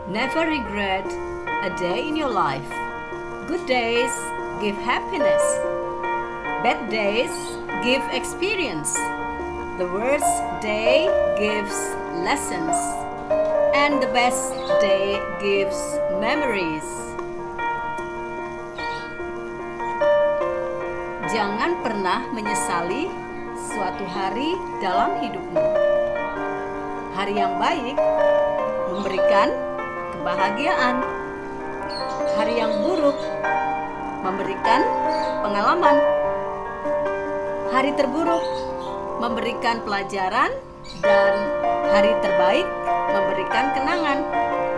Never regret a day in your life. Good days give happiness. Bad days give experience. The worst day gives lessons. And the best day gives memories. Jangan pernah menyesali suatu hari dalam hidupmu. Hari yang baik memberikan kebahagiaan. Hari yang buruk memberikan pengalaman. Hari terburuk memberikan pelajaran, dan hari terbaik memberikan kenangan.